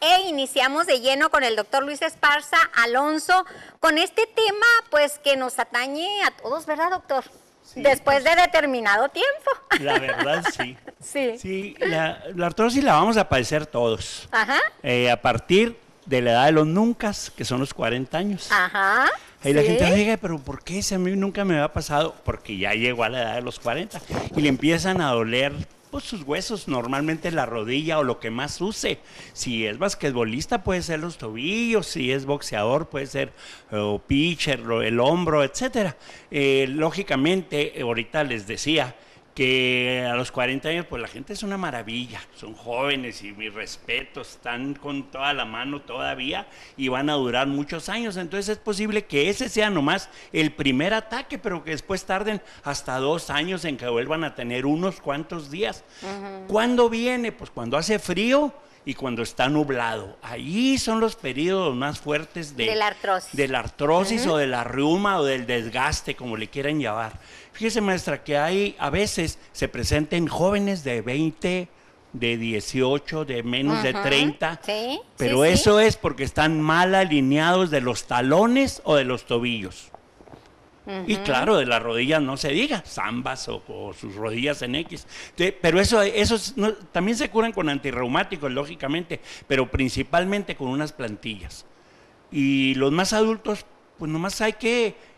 e iniciamos de lleno con el doctor Luis Esparza Alonso, con este tema pues que nos atañe a todos, ¿verdad, doctor? Sí, después de determinado tiempo. La verdad, sí. Sí. Sí, la artrosis la vamos a padecer todos. Ajá. A partir de la edad de los nuncas, que son los 40 años. Ajá. Y la gente dice, pero ¿por qué si a mí nunca me había pasado? Porque ya llegó a la edad de los 40 y le empiezan a doler pues, sus huesos, normalmente la rodilla o lo que más use. Si es basquetbolista puede ser los tobillos, si es boxeador puede ser pitcher, el hombro, etcétera. Lógicamente, ahorita les decía que a los 40 años, pues la gente es una maravilla, son jóvenes y mis respetos, están con toda la mano todavía y van a durar muchos años, entonces es posible que ese sea nomás el primer ataque, pero que después tarden hasta 2 años en que vuelvan a tener unos cuantos días. ¿Cuándo viene? Pues cuando hace frío y cuando está nublado. Ahí son los periodos más fuertes de la artrosis o de la reuma o del desgaste, como le quieran llamar. Fíjese, maestra, que hay a veces se presenten jóvenes de 20, de 18, de menos de 30, pero eso es porque están mal alineados de los talones o de los tobillos. Y claro, de las rodillas no se diga, zambas o sus rodillas en X. Pero eso también se curan con antirreumáticos, lógicamente, pero principalmente con unas plantillas. Y los más adultos, pues nomás hay que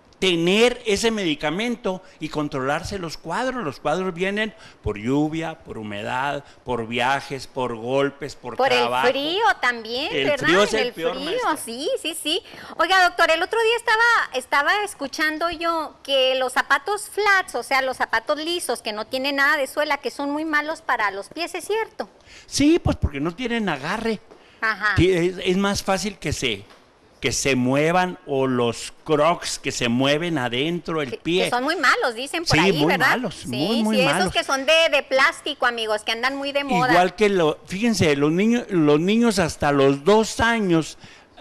tener ese medicamento y controlarse los cuadros. Los cuadros vienen por lluvia, por humedad, por viajes, por golpes, por trabajo. Por el frío también, el ¿verdad? Frío es el frío, maestra. Sí. Oiga, doctor, el otro día estaba escuchando yo que los zapatos flats, o sea, los zapatos lisos, que no tienen nada de suela, que son muy malos para los pies, ¿es cierto? Sí, pues porque no tienen agarre. Ajá. Es más fácil que se muevan, o los crocs que se mueven adentro del pie. Que son muy malos, dicen por ahí, ¿verdad? Malos, muy malos. Esos que son de plástico, amigos, que andan muy de moda. Igual que, fíjense, los niños hasta los 2 años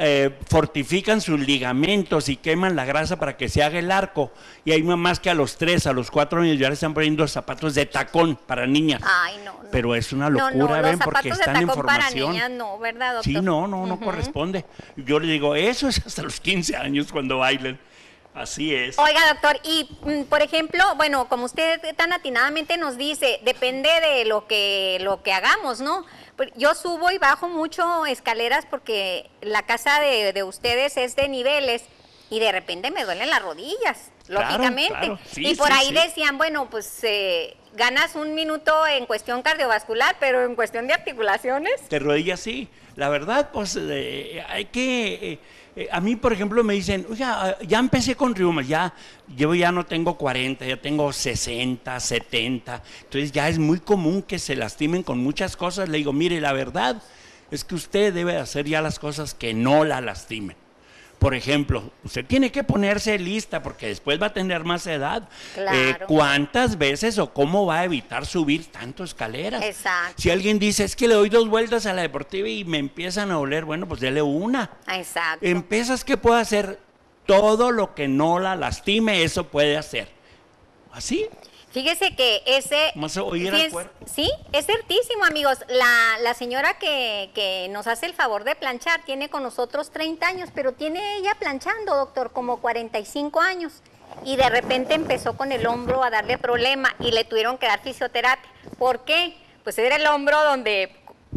fortifican sus ligamentos y queman la grasa para que se haga el arco. Y hay mamás que a los 3, a los 4 años ya le están poniendo zapatos de tacón para niñas. Ay, no. Pero es una locura, ven, porque están en formación. Para niñas no, ¿verdad, doctor? Sí, no corresponde. Yo le digo, eso es hasta los 15 años cuando bailen. Así es. Oiga, doctor, y por ejemplo, bueno, como usted tan atinadamente nos dice, depende de lo que hagamos, ¿no? Yo subo y bajo mucho escaleras porque la casa de ustedes es de niveles y de repente me duelen las rodillas, lógicamente. Claro. Sí, y por ahí decían, bueno, pues ganas 1 minuto en cuestión cardiovascular, pero en cuestión de articulaciones. De rodillas sí. La verdad, pues hay que... a mí, por ejemplo, me dicen, oiga, ya empecé con reumas, yo ya no tengo 40, ya tengo 60, 70, entonces ya es muy común que se lastimen con muchas cosas. Le digo, mire, la verdad es que usted debe hacer ya las cosas que no la lastimen. Por ejemplo, usted tiene que ponerse lista porque después va a tener más edad. Claro. ¿Cuántas veces o cómo va a evitar subir tanto escaleras? Exacto. Si alguien dice, es que le doy 2 vueltas a la deportiva y me empiezan a doler, bueno, pues dele una. Exacto. Empiezas que puede hacer todo lo que no la lastime, eso puede hacer. ¿Así? Fíjese que ese... Vamos a oír al cuerpo. Sí, es certísimo, amigos. La señora que nos hace el favor de planchar tiene con nosotros 30 años, pero tiene ella planchando, doctor, como 45 años. Y de repente empezó con el hombro a darle problema y le tuvieron que dar fisioterapia. ¿Por qué? Pues era el hombro donde...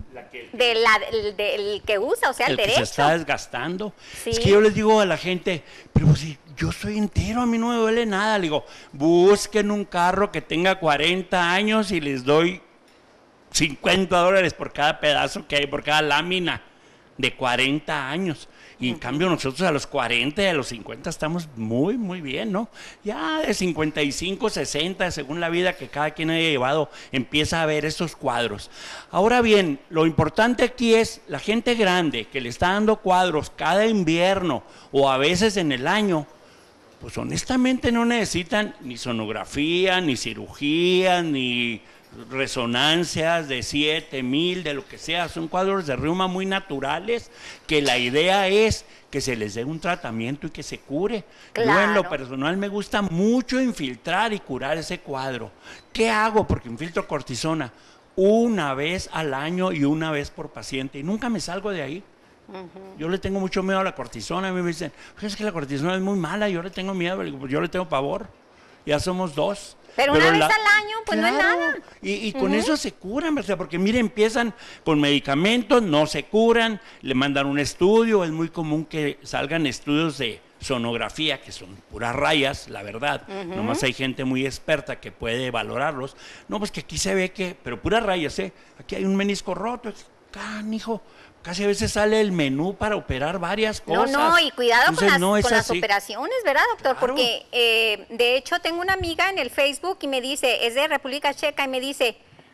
del que usa, o sea, el derecho. Que se está desgastando. Sí. Es que yo les digo a la gente, pero si yo soy entero, a mí no me duele nada. Le digo, busquen un carro que tenga 40 años y les doy $50 por cada pedazo que hay, por cada lámina de 40 años. Y en cambio nosotros a los 40 y a los 50 estamos muy, muy bien, ¿no? Ya de 55, 60, según la vida que cada quien haya llevado, empieza a ver esos cuadros. Ahora bien, lo importante aquí es la gente grande que le está dando cuadros cada invierno o a veces en el año, pues honestamente no necesitan ni sonografía, ni cirugía, ni resonancias de 7,000, de lo que sea. Son cuadros de reuma muy naturales, que la idea es que se les dé un tratamiento y que se cure. Claro. Yo en lo personal me gusta mucho infiltrar y curar ese cuadro. ¿Qué hago? Porque infiltro cortisona una vez al año y una vez por paciente, y nunca me salgo de ahí. Yo le tengo mucho miedo a la cortisona. A mí me dicen, es que la cortisona es muy mala, yo le tengo miedo. Le digo, pues yo le tengo pavor. Ya somos dos. Pero una vez al año, pues claro, no es nada. Y con eso se curan, ¿verdad? Porque mire, empiezan con medicamentos, no se curan, le mandan un estudio. Es muy común que salgan estudios de sonografía, que son puras rayas, la verdad. Nomás hay gente muy experta que puede valorarlos. No, pues que aquí se ve que, pero puras rayas, ¿eh? Aquí hay un menisco roto, canijo. Casi a veces sale el menú para operar varias cosas. No, y cuidado con las operaciones, ¿verdad, doctor? Claro. Porque de hecho tengo una amiga en el Facebook y me dice, es de República Checa, y me dice,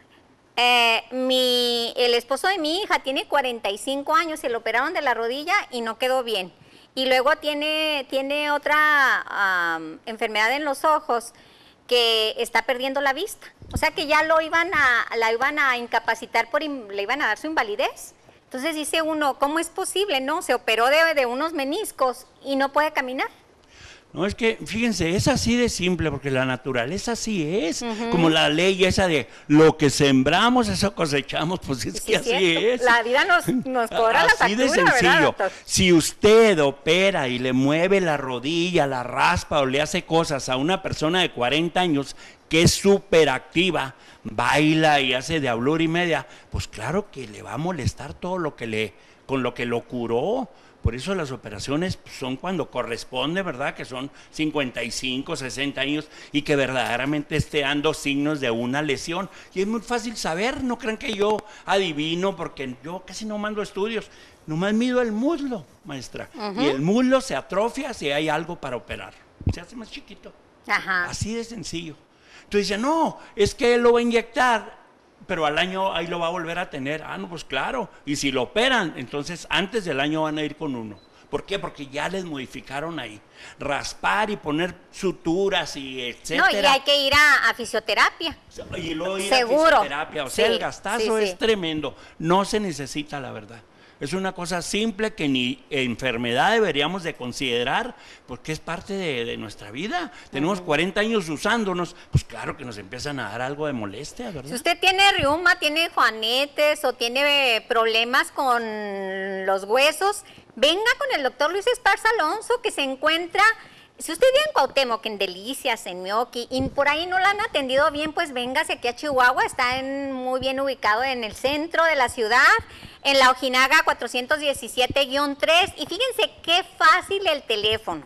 el esposo de mi hija tiene 45 años, se lo operaron de la rodilla y no quedó bien. Y luego tiene otra enfermedad en los ojos que está perdiendo la vista. O sea que ya la iban a incapacitar, le iban a dar su invalidez. Entonces dice uno, ¿cómo es posible? No, se operó de unos meniscos y no puede caminar. No, es que, fíjense, es así de simple, porque la naturaleza así es, como la ley esa de lo que sembramos, eso cosechamos, pues es que así es. La vida nos cobra la factura, así de sencillo. ¿Verdad, doctor? Si usted opera y le mueve la rodilla, la raspa o le hace cosas a una persona de 40 años que es súper activa, baila y hace de hablur y media, pues claro que le va a molestar todo con lo que lo curó. Por eso las operaciones son cuando corresponde, ¿verdad? Que son 55, 60 años y que verdaderamente esté dando signos de una lesión. Y es muy fácil saber, no crean que yo adivino, porque yo casi no mando estudios. Nomás mido el muslo, maestra. Y el muslo se atrofia si hay algo para operar. Se hace más chiquito. Así de sencillo. Entonces dice, no, es que él lo va a inyectar, pero al año ahí lo va a volver a tener. No, pues claro. Y si lo operan, entonces antes del año van a ir con uno. ¿Por qué? Porque ya les modificaron ahí. Raspar y poner suturas y etcétera. No, y hay que ir a fisioterapia. Y luego ir seguro. A fisioterapia. O sea, el gastazo es tremendo. No se necesita, la verdad. Es una cosa simple que ni enfermedad deberíamos de considerar, porque es parte de nuestra vida. Tenemos 40 años usándonos, pues claro que nos empiezan a dar algo de molestia, ¿verdad? Si usted tiene reuma, tiene juanetes o tiene problemas con los huesos, venga con el doctor Luis Esparza Alonso, que se encuentra... Si usted vive en Cuauhtémoc, en Delicias, en Meoqui, y por ahí no la han atendido bien, pues véngase aquí a Chihuahua. Está muy bien ubicado en el centro de la ciudad, en la Ojinaga 417-3. Y fíjense qué fácil el teléfono.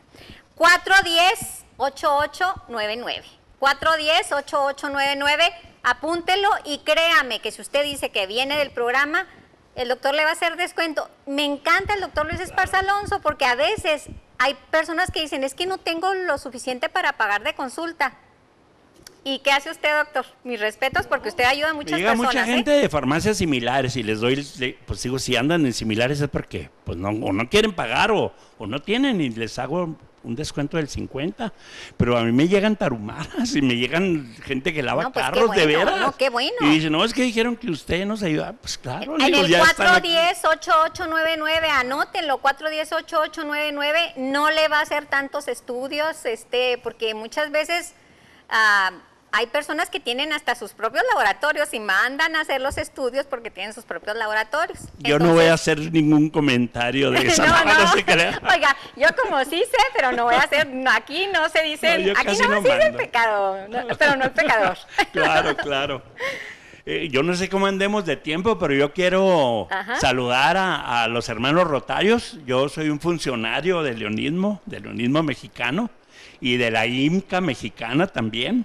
410-8899. 410-8899. Apúntelo y créame que si usted dice que viene del programa, el doctor le va a hacer descuento. Me encanta el doctor Luis Esparza Alonso porque a veces... hay personas que dicen, es que no tengo lo suficiente para pagar de consulta. ¿Y qué hace usted, doctor? Mis respetos, porque usted ayuda a muchas personas. Llega mucha gente de farmacias similares y les doy, pues digo, si andan en similares es porque pues no, o no quieren pagar o no tienen, y les hago un descuento del 50%. Pero a mí me llegan tarumaras y me llegan gente que lava carros, bueno, de veras. No, qué bueno. Y dicen, no, es que dijeron que usted nos ayuda. Pues claro. En el 410-8899, anótenlo, 410-8899, no le va a hacer tantos estudios, porque muchas veces... hay personas que tienen hasta sus propios laboratorios y mandan a hacer los estudios porque tienen sus propios laboratorios. Yo no voy a hacer ningún comentario de esa manera, no se crea. Oiga, yo como sí sé, pero no voy a hacer, aquí no se dice, aquí no se dice pecado, pero no el pecador. Claro, claro. Yo no sé cómo andemos de tiempo, pero yo quiero saludar a los hermanos Rotarios. Yo soy un funcionario del leonismo mexicano. Y de la IMCA mexicana también.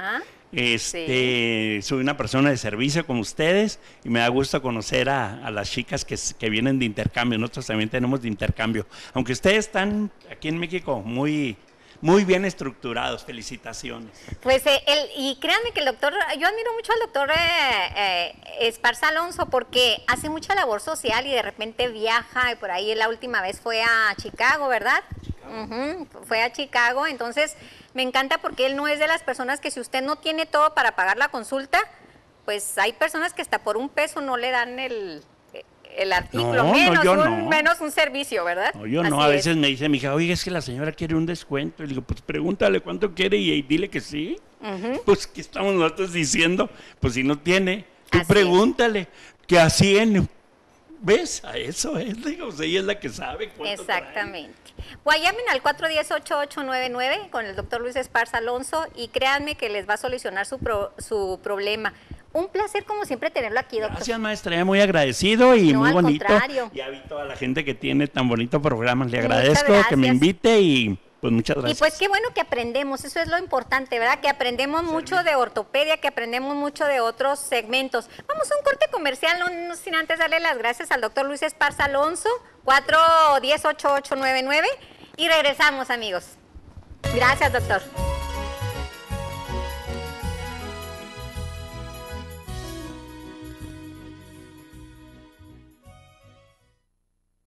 Soy una persona de servicio como ustedes y me da gusto conocer a las chicas que vienen de intercambio. Nosotros también tenemos de intercambio. Aunque ustedes están aquí en México muy bien estructurados. Felicitaciones. Pues, y créanme que el doctor, yo admiro mucho al doctor Esparza Alonso porque hace mucha labor social y de repente viaja, y por ahí la última vez fue a Chicago, ¿verdad? Fue a Chicago, entonces me encanta porque él no es de las personas que si usted no tiene todo para pagar la consulta, pues hay personas que hasta por $1 no le dan el artículo, menos un servicio, ¿verdad? No, yo no, a veces me dice mi hija, oye, es que la señora quiere un descuento, y le digo, pues pregúntale cuánto quiere y dile que sí. Pues, ¿qué estamos nosotros diciendo? Pues si no tiene, Tú Así pregúntale, que así en... ¿Ves? A eso es, digo, pues ella es la que sabe cuánto Exactamente. Pues llamen al 410-8899 con el doctor Luis Esparza Alonso y créanme que les va a solucionar su problema. Un placer como siempre tenerlo aquí, doctor. Gracias, maestra, muy agradecido y No, muy al bonito. contrario. Ya vi toda la gente que tiene tan bonito programa, le Muchas agradezco que me gracias. invite y pues muchas gracias. Y pues qué bueno que aprendemos, eso es lo importante, ¿verdad? Que aprendemos mucho de ortopedia, que aprendemos mucho de otros segmentos. Vamos a un corte comercial, no sin antes darle las gracias al doctor Luis Esparza Alonso, 410-8899 y regresamos, amigos. Gracias, doctor.